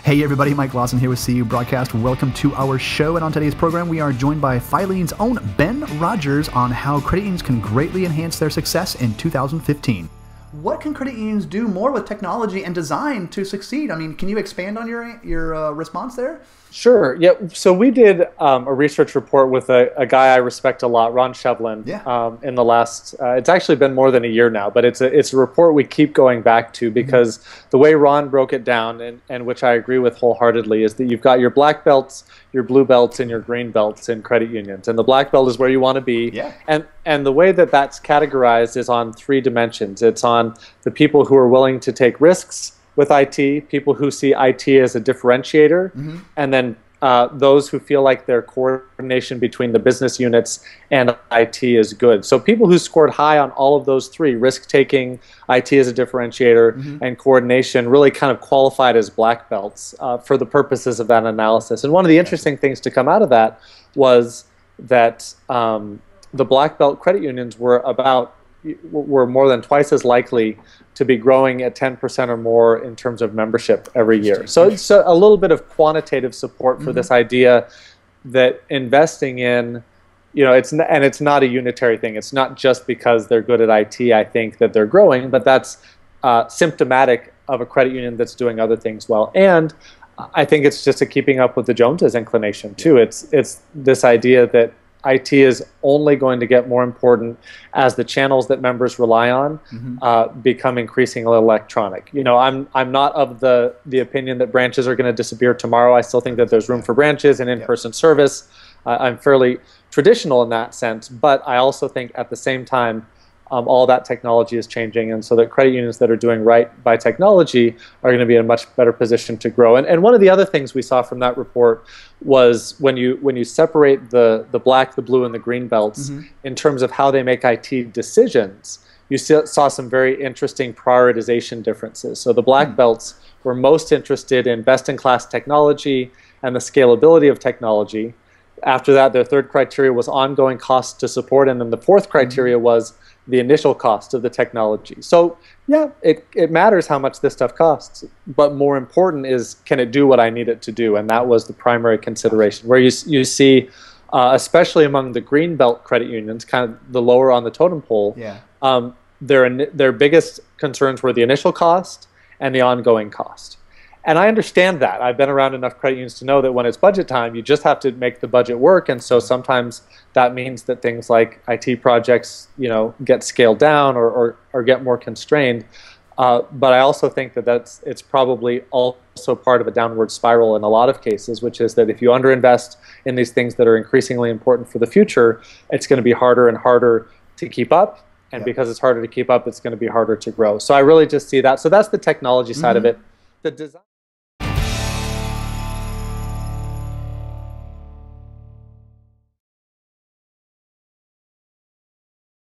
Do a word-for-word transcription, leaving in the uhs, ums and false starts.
Hey everybody, Mike Lawson here with C U Broadcast. Welcome to our show, and on today's program we are joined by Filene's own Ben Rogers on how credit unions can greatly enhance their success in two thousand fifteen. What can credit unions do more with technology and design to succeed? I mean, can you expand on your your uh, response there? Sure. Yeah. So we did um, a research report with a, a guy I respect a lot, Ron Shevlin. Yeah. Um, in the last, uh, it's actually been more than a year now, but it's a it's a report we keep going back to because mm-hmm. the way Ron broke it down, and, and which I agree with wholeheartedly, is that you've got your black belts, your blue belts, and your green belts in credit unions, and the black belt is where you want to be. Yeah. And and the way that that's categorized is on three dimensions. It's on the people who are willing to take risks with I T, people who see I T as a differentiator, mm-hmm. and then uh, those who feel like their coordination between the business units and I T is good. So people who scored high on all of those three, risk-taking, I T as a differentiator, mm-hmm. and coordination, really kind of qualified as black belts uh, for the purposes of that analysis. And one of the interesting things to come out of that was that um, the black belt credit unions were about were more than twice as likely to be growing at ten percent or more in terms of membership every year. So it's a little bit of quantitative support for mm-hmm. this idea that investing in, you know, it's and it's not a unitary thing. It's not just because they're good at I T, I think, that they're growing, but that's uh, symptomatic of a credit union that's doing other things well. And I think it's just a keeping up with the Joneses inclination too. It's it's this idea that I T is only going to get more important as the channels that members rely on mm-hmm. uh, become increasingly electronic. You know, I'm I'm not of the the opinion that branches are going to disappear tomorrow. I still think that there's room for branches and in-person yep. service. Uh, I'm fairly traditional in that sense, but I also think at the same time, Um, all that technology is changing, and so that credit unions that are doing right by technology are going to be in a much better position to grow. And, and one of the other things we saw from that report was when you when you separate the the black, the blue, and the green belts mm-hmm. in terms of how they make I T decisions, you saw some very interesting prioritization differences. So the black mm. belts were most interested in best-in-class technology and the scalability of technology. After that, their third criteria was ongoing costs to support, and then the fourth criteria mm-hmm. was the initial cost of the technology. So yeah, it, it matters how much this stuff costs, but more important is, can it do what I need it to do? And that was the primary consideration, where you, you see, uh, especially among the green belt credit unions, kind of the lower on the totem pole, yeah. um, their, their biggest concerns were the initial cost and the ongoing cost. And I understand that. I've been around enough credit unions to know that when it's budget time, you just have to make the budget work. And so sometimes that means that things like I T projects, you know, get scaled down or, or, or get more constrained. Uh, but I also think that that's, it's probably also part of a downward spiral in a lot of cases, which is that if you underinvest in these things that are increasingly important for the future, it's going to be harder and harder to keep up. And yeah. because it's harder to keep up, it's going to be harder to grow. So I really just see that. So that's the technology side mm-hmm. of it. The design